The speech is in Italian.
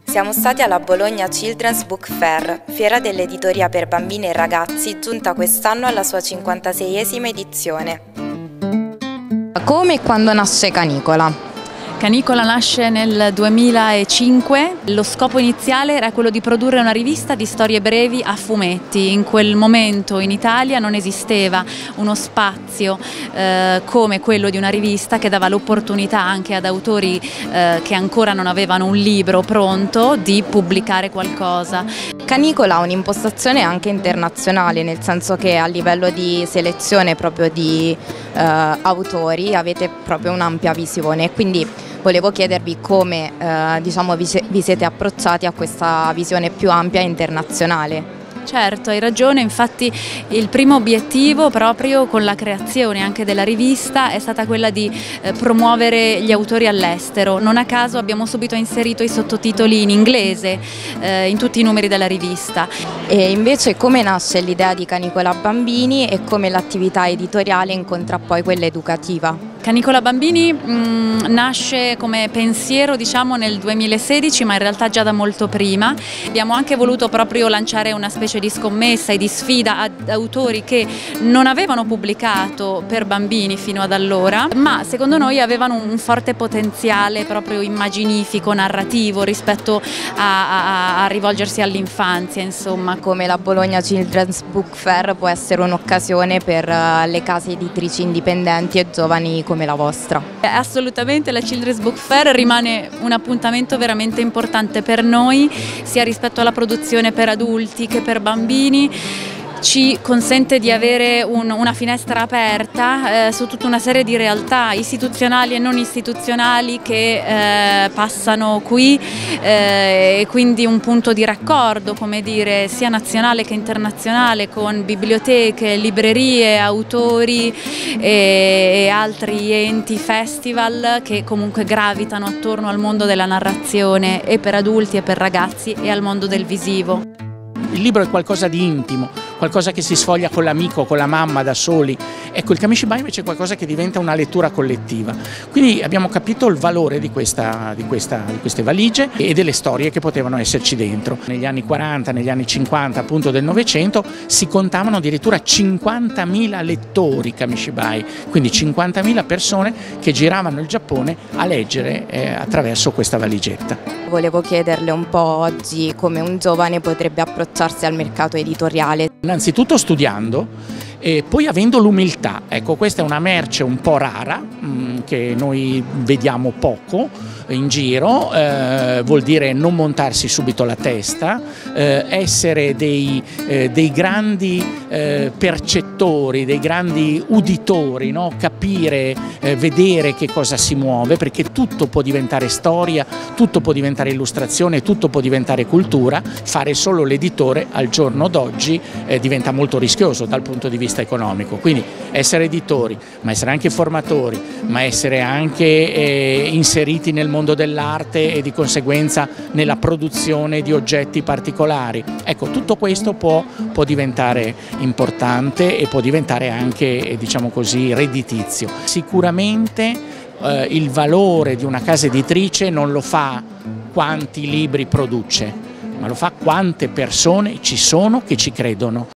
Siamo stati alla Bologna Children's Book Fair, fiera dell'editoria per bambini e ragazzi, giunta quest'anno alla sua 56esima edizione. Come e quando nasce Canicola? Canicola nasce nel 2005, lo scopo iniziale era quello di produrre una rivista di storie brevi a fumetti. In quel momento in Italia non esisteva uno spazio come quello di una rivista che dava l'opportunità anche ad autori che ancora non avevano un libro pronto di pubblicare qualcosa. Canicola ha un'impostazione anche internazionale, nel senso che a livello di selezione proprio di autori avete proprio un'ampia visione, quindi volevo chiedervi come vi siete approcciati a questa visione più ampia e internazionale. Certo, hai ragione, infatti il primo obiettivo proprio con la creazione anche della rivista è stata quella di promuovere gli autori all'estero. Non a caso abbiamo subito inserito i sottotitoli in inglese in tutti i numeri della rivista. E invece come nasce l'idea di Canicola Bambini e come l'attività editoriale incontra poi quella educativa? Canicola Bambini nasce come pensiero nel 2016, ma in realtà già da molto prima. Abbiamo anche voluto proprio lanciare una specie di scommessa e di sfida ad autori che non avevano pubblicato per bambini fino ad allora, ma secondo noi avevano un forte potenziale proprio immaginifico, narrativo rispetto a rivolgersi all'infanzia, insomma. Come la Bologna Children's Book Fair può essere un'occasione per le case editrici indipendenti e giovani come la vostra. Assolutamente, la Children's Book Fair rimane un appuntamento veramente importante per noi, sia rispetto alla produzione per adulti che per bambini. Ci consente di avere una finestra aperta su tutta una serie di realtà istituzionali e non istituzionali che passano qui e quindi un punto di raccordo, come dire, sia nazionale che internazionale, con biblioteche, librerie, autori e altri enti, festival che comunque gravitano attorno al mondo della narrazione e per adulti e per ragazzi e al mondo del visivo. Il libro è qualcosa di intimo, qualcosa che si sfoglia con l'amico, con la mamma, da soli. Ecco, il Kamishibai invece è qualcosa che diventa una lettura collettiva. Quindi abbiamo capito il valore di queste valigie e delle storie che potevano esserci dentro. Negli anni 40, negli anni 50 appunto del Novecento si contavano addirittura 50.000 lettori Kamishibai, quindi 50.000 persone che giravano il Giappone a leggere attraverso questa valigetta. Volevo chiederle un po' oggi come un giovane potrebbe approcciarsi al mercato editoriale. Innanzitutto studiando e poi avendo l'umiltà. Ecco, questa è una merce un po' rara che noi vediamo poco in giro, vuol dire non montarsi subito la testa, essere dei grandi percettori, dei grandi uditori, no? Capire, vedere che cosa si muove, perché tutto può diventare storia, tutto può diventare illustrazione, tutto può diventare cultura. Fare solo l'editore al giorno d'oggi diventa molto rischioso dal punto di vista economico, quindi essere editori, ma essere anche formatori, ma essere anche inseriti nel mondo dell'arte e di conseguenza nella produzione di oggetti particolari. Ecco, tutto questo può diventare importante e può diventare anche, diciamo così, redditizio. Sicuramente il valore di una casa editrice non lo fa quanti libri produce, ma lo fa quante persone ci sono che ci credono.